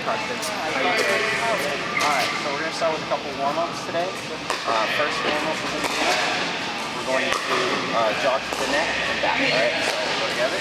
Carson. How you doing? Alright, so we're going to start with a couple warm-ups today. First warm-up we're going to do, we're going to jog to the net and back, alright? So we'll go together.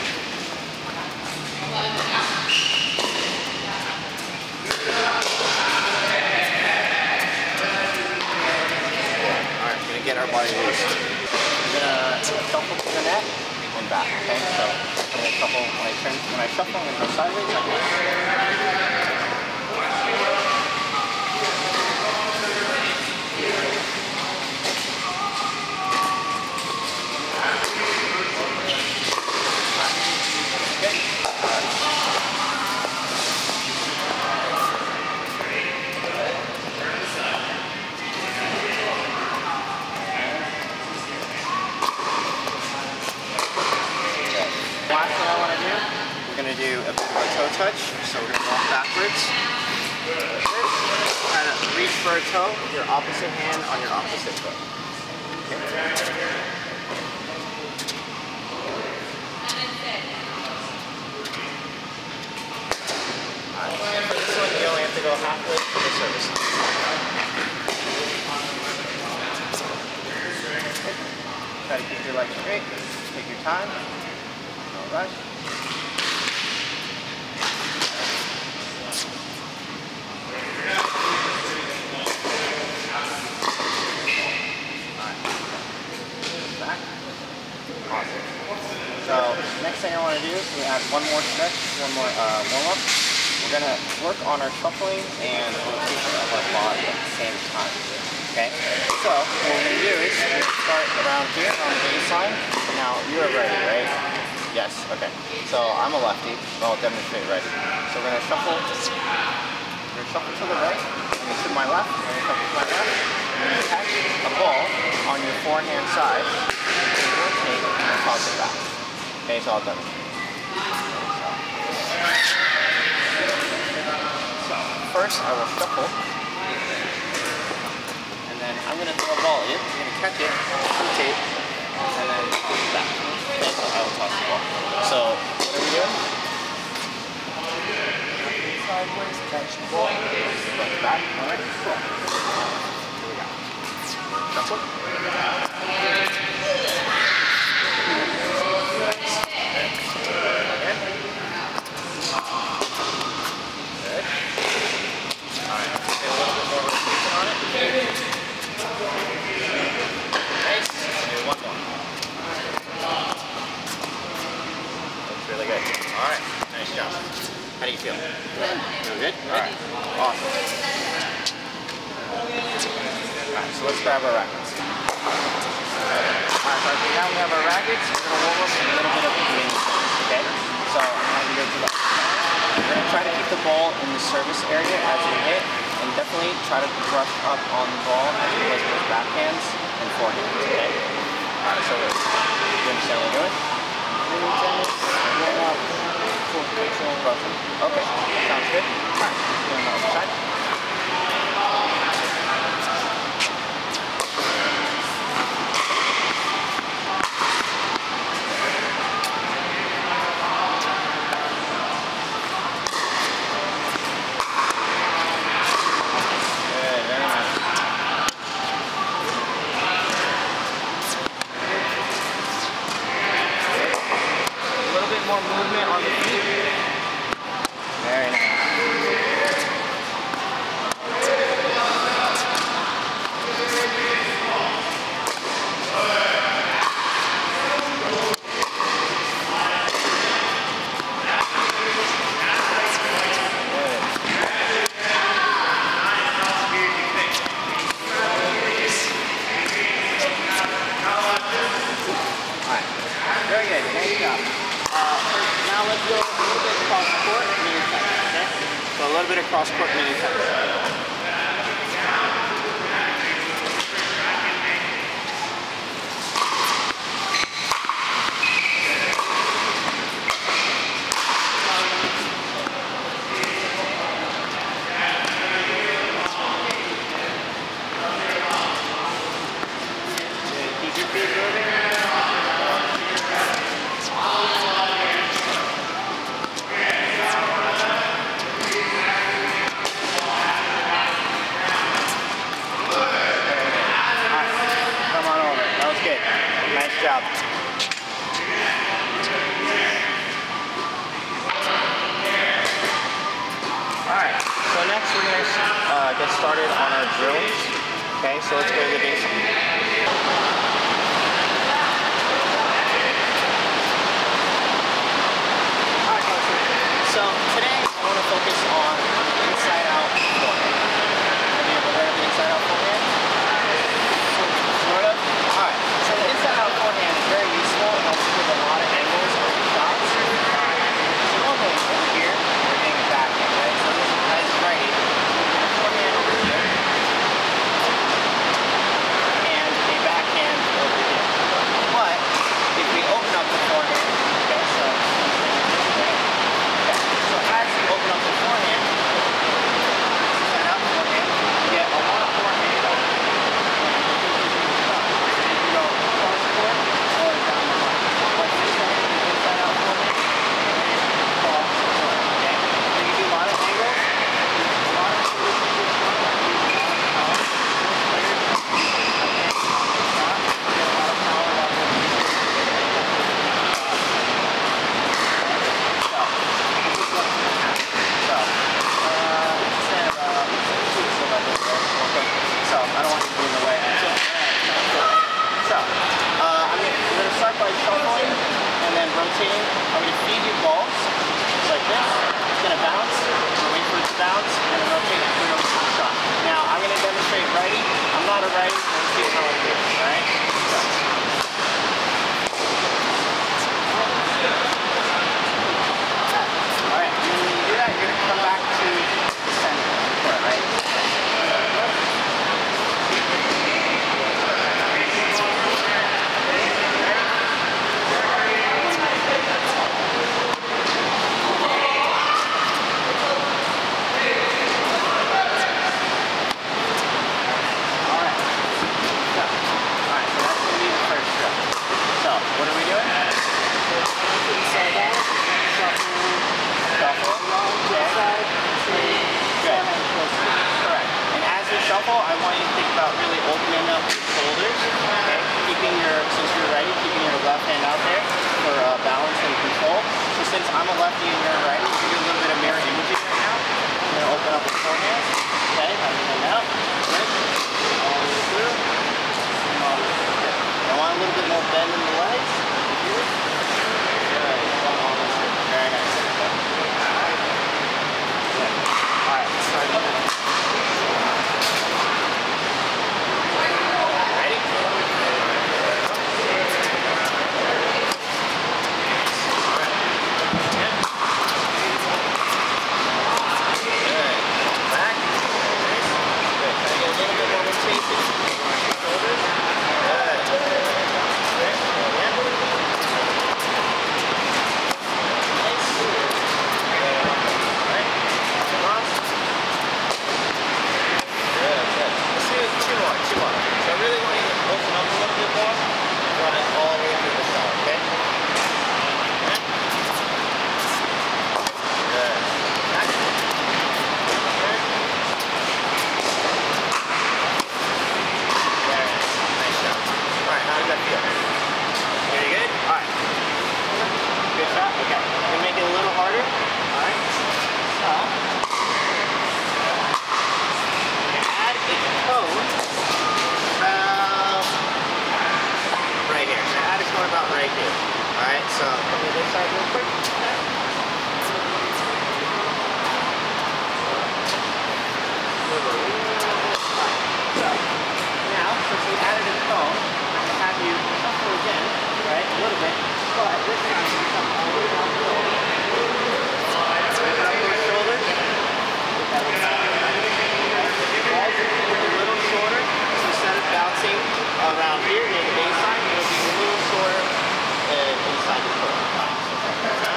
Alright, we're going to get our body loose. We're going to shuffle to the net and back, okay? So I'm going to shuffle, when I shuffle, I'm going to go sideways like this. Last thing I want to do, we're going to do a bit of a toe touch. So we're going to walk backwards. Kind of reach for a toe with your opposite hand on your opposite foot. Okay. Alright, for this one you only have to go halfway to the service line. Try to keep your legs straight. Take your time. No rush. Alright. Back. Awesome. So, next thing I want to do is we add one more stretch, one more warm-up. We're going to work on our shuffling and rotation of our body at the same time. Okay? So, what we're going to do is we're going to start around here on the baseline. Now, you're ready, right? Yes, okay. So I'm a lefty, so I'll demonstrate ready. So we're going to shuffle. We're going to shuffle to the right, and to my left, we're going to shuffle to my left. We're going to catch a ball on your forehand side, and rotate and toss it back. Okay, so I'll demonstrate. So first I will shuffle, and then I'm going to throw a ball at you. You're going to catch it, rotate, and then toss it back. Okay, so I will toss the ball. So, what are we doing? Sideways, catch the ball, put it back. Alright, cool. Here we go. Shuffle. Again. Good. Alright, get a little bit more rotation on it. Nice. Do one more. Really good. Alright, nice job. How do you feel? Good. Feel good? Alright. Awesome. Alright, so let's grab our rackets. Alright, so now we have our rackets. We're going to warm up with a little bit of wing tennis, okay? So I'm going to go to the we're going to try to keep the ball in the service area as we hit, and definitely try to brush up on the ball as we hit with backhands and forehands, okay? Alright, so you understand what we're doing? Tennis, warm up, full control, brushing. Okay, sounds good. Alright, doing the other side. Good, very nice. More movement on the feet. Very nice. Alright. Very good. Nice job. Now let's go a little bit cross court mini tennis, okay? So a little bit of cross court mini tennis. Keep your feet moving. job. Alright, so next we're going to get started on our drills. Okay, so let's go to the basic. Alright, so today I want to focus on inside out forehand. Have you ever heard of the inside out forehand? Sort of? Alright, so the inside out forehand is very useful. It helps with a lot of angles on your shots. So normally over here, we're getting a backhand, right? So this is nice righty. Forehand over here. And a backhand over here. But if we open up the forehand, okay, so as you open up the forehand, set up forehand, you get a lot more angle. You can go cross court or down the line. Like this one, the inside out forehand, and cross court, okay? So you do a lot of angles, a lot of positions, a lot of power. Most players shot, get a lot of power, a lot of So, I don't want you to be in the way. So, I'm going to start by shuffling and then rotating. I'm going to feed you balls just like this. It's going to bounce. I'm going to wait for it to bounce and then rotate and put it over to the shot. Now, I'm going to demonstrate righty. I'm not a righty, so let's see how I do it. Alright? So. Alright, and then when you do that, you're going to come back to the center. Right? I want you to think about really opening up your shoulders, okay? Since you're righty, keeping your left hand out there for balance and control. So since I'm a lefty and you're a righty, you do a little bit of mirror imaging right now. I'm going to open up the forehand, okay? Have your hand out, good. All the way through, and all the way through. I want a little bit more bend in the legs. Good. All the way through. Very nice. Good. Alright, let's start again. Around here, near the baseline, it'll be a little shorter inside the foot.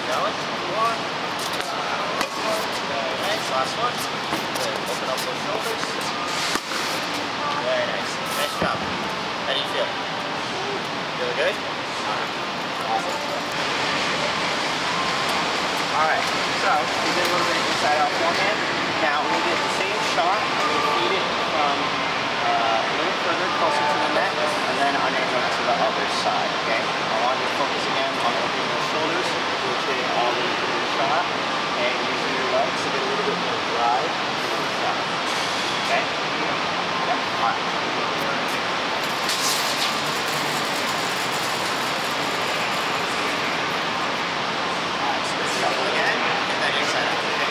going. One. Very nice. Last one. Good. Open up those shoulders. Very nice. Nice job. How do you feel? Feeling good? Alright. Awesome. Alright, so we did a little bit of inside out forehand. Now we're going to get the same shot. I'm going to feed it from a little further closer to the net, and then I'm going to go to the other side, okay? I want you to focus again on opening those shoulders, rotating all the way through the shot, and using your legs to get a little bit more drive into the shot. Okay? Yep. Alright. Shuffle again, get that inside out, okay?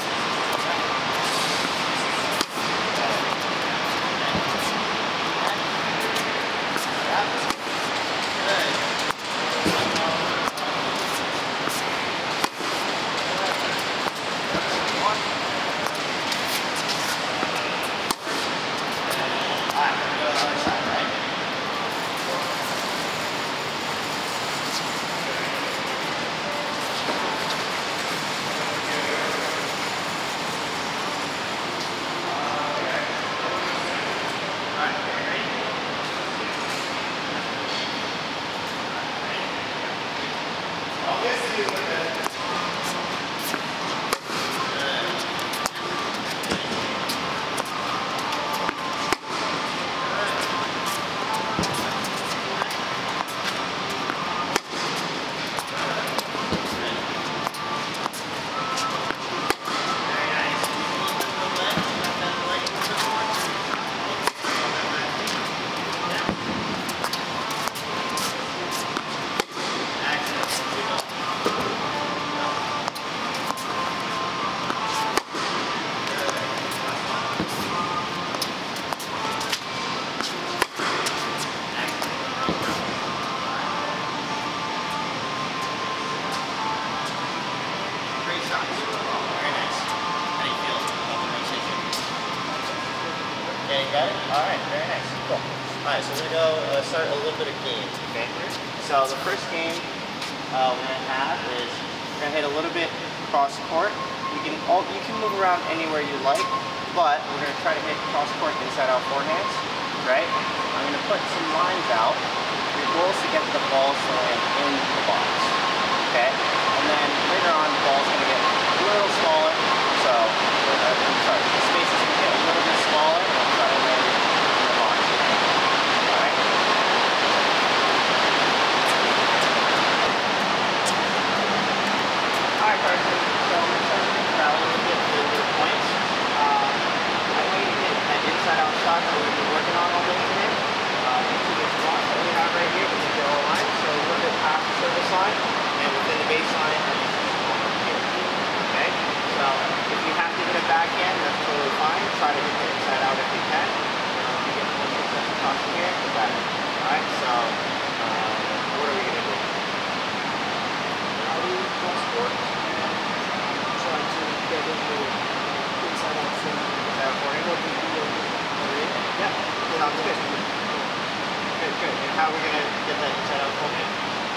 Okay, you got it? Alright, very nice. Cool. Alright, so we're going to start a little bit of games, okay? So the first game we're going to have is we're going to hit a little bit cross court. You can move around anywhere you like, but we're going to try to hit cross court inside out forehands, right? I'm going to put some lines out. Your goal is to get the ball to land in the box, okay? And then later on, the ball's going to get a little smaller, so, I'm sorry, the space is going to get a little bit smaller, and I'll try to land it in the box. Alright? Alright, Carson, so I'm going to start to rally a little bit to the points. I want you to hit an inside-out shot that we're going to be working on all day today. Into this block that we have right here, which is the goal line, so a little bit past the service line, and within the baseline, and here. Okay? So, if you have to hit a backhand, that's totally fine. Try to hit the inside out if you can. If you get one success across from here, you got it. Alright, so, what are we going to do? I'll do cross court and try to get into inside out for Yeah, sounds good. Good, good. And how are we going to get that inside out for me?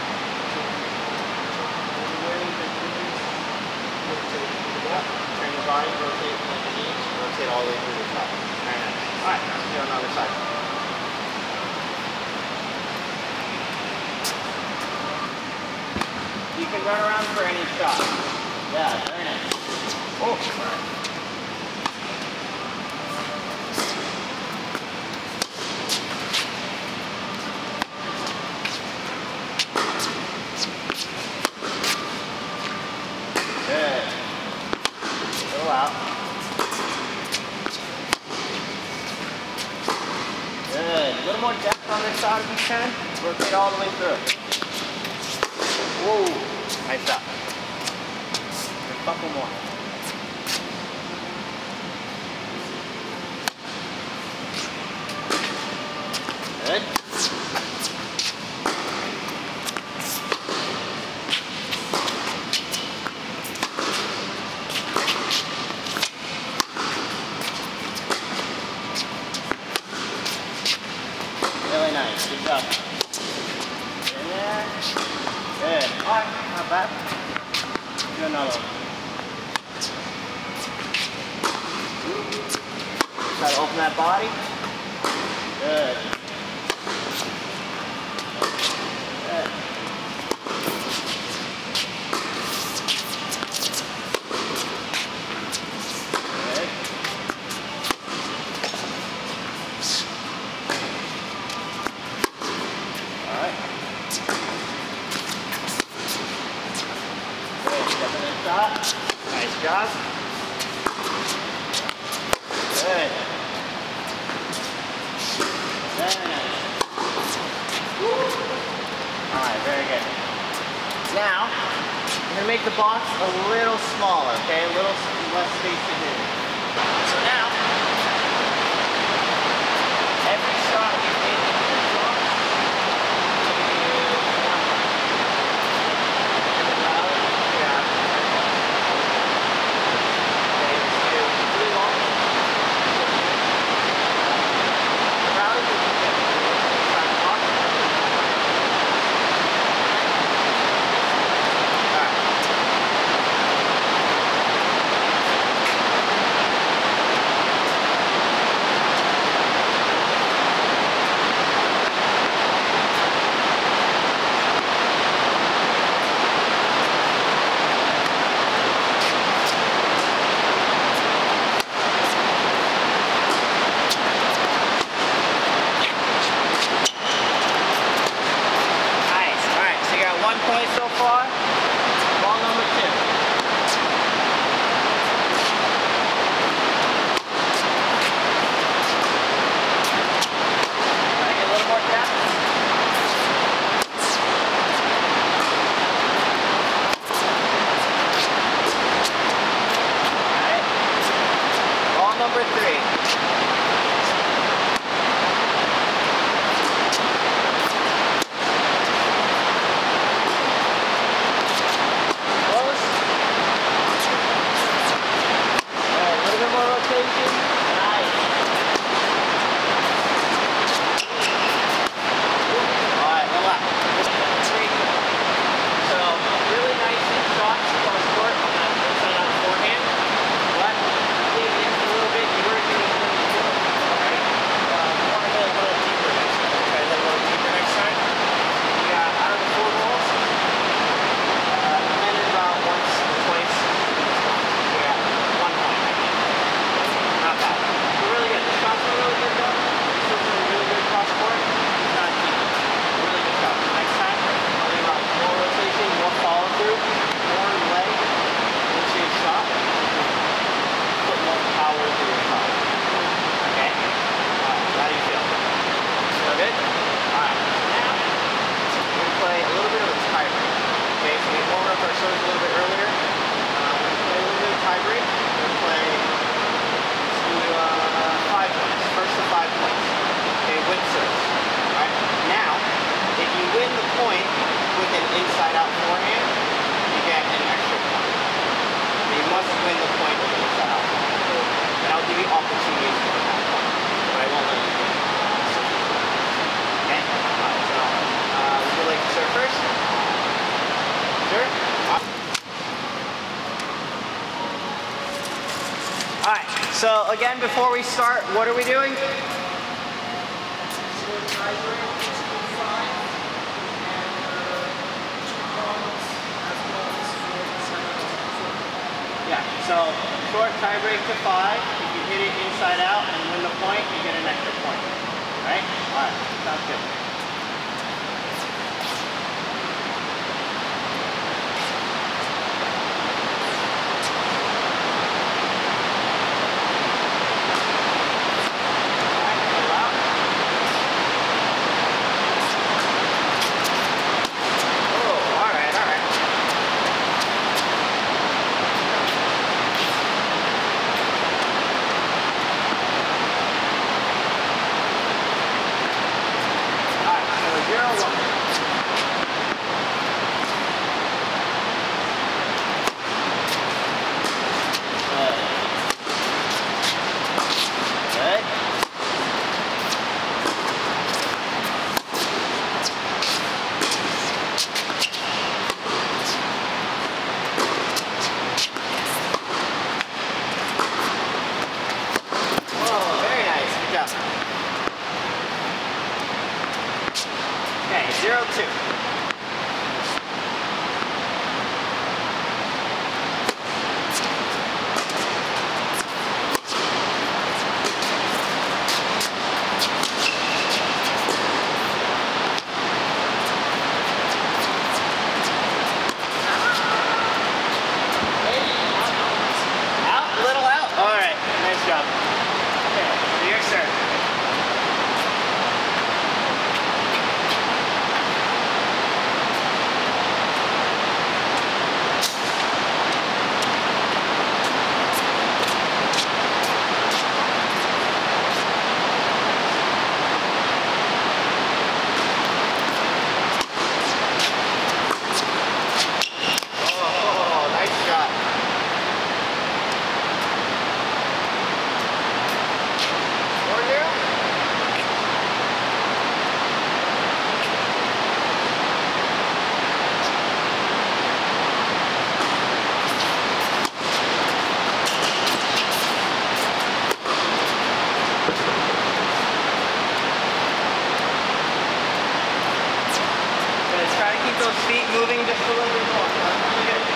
Turn your body, rotate like the knees, rotate all the way through the top. Very nice. Alright, let's do it on the other side. You can run around for any shot. Yeah, very nice. Oh, alright. Good. Go out. Good. A little more depth on this side if you can. Rotate all the way through. Whoa. Nice shot. A couple more. Good. Really nice. Good job. In there. Good. Alright, not bad. do another one. Try to open that body. Good. Good. Good. All right. Good. Step in the shot. Nice job. Good. Very nice. Alright, very good. Now, I'm going to make the box a little smaller, okay? A little less space to do. So now, every shot you hit in the box, and the rally, yeah. Okay, let's do really long. Rally, you can get inside the box. Point so far, ball number 2. Can I get a little more tap? Alright. Ball number 3. Alright, so again, before we start, what are we doing? Yeah, so short tie break to 5. If you hit it inside out and win the point, you get an extra point. Alright? Alright, sounds good. Okay, 0-2. Those feet moving just a little bit more. Really good.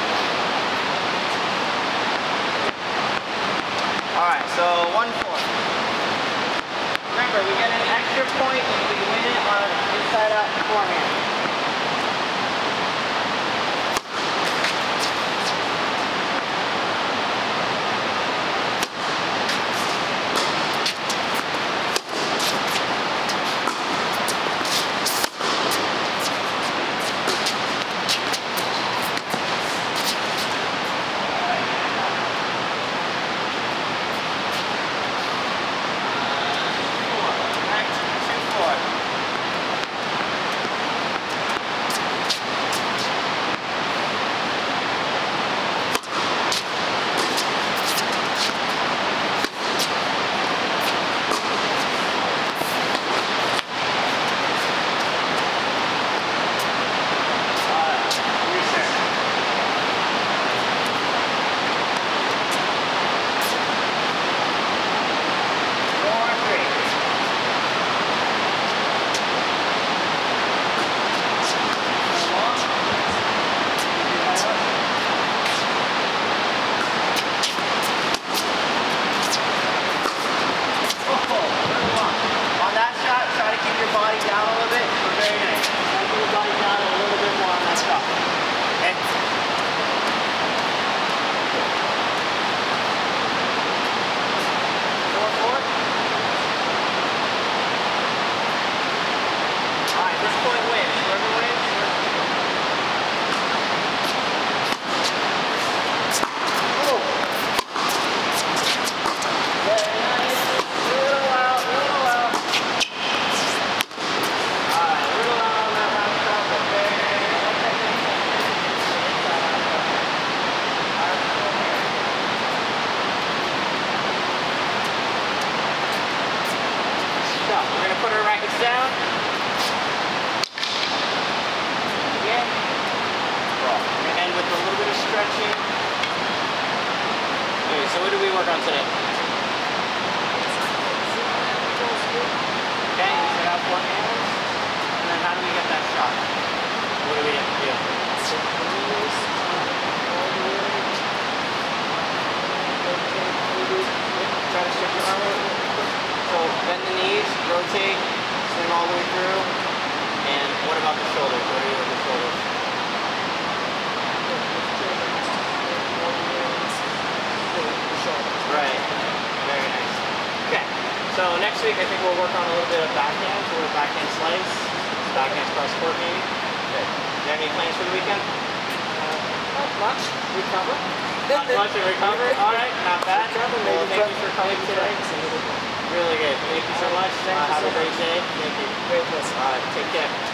Alright, so 1-4. Remember, we get an extra point if we win it on inside out forehand. Put our rackets down. Again. We're going to end with a little bit of stretching. Okay, so what did we work on today? Okay, we set out 4 hands. And then how do we get that shot? What do we have to do? Try to shift your arm. So bend the knees, rotate, swing all the way through. And what about the shoulders? What are you with the shoulders? Right. Very nice. Okay. So next week I think we'll work on a little bit of backhand. So we'll backhand slice, backhand cross court maybe. Okay. Do you have any plans for the weekend? Not much. Recover. Not much to recover? Alright, not bad. Well, thank you for coming today. Really good. Thank you so much. Have a great day. Thank you. Great. Alright, take care.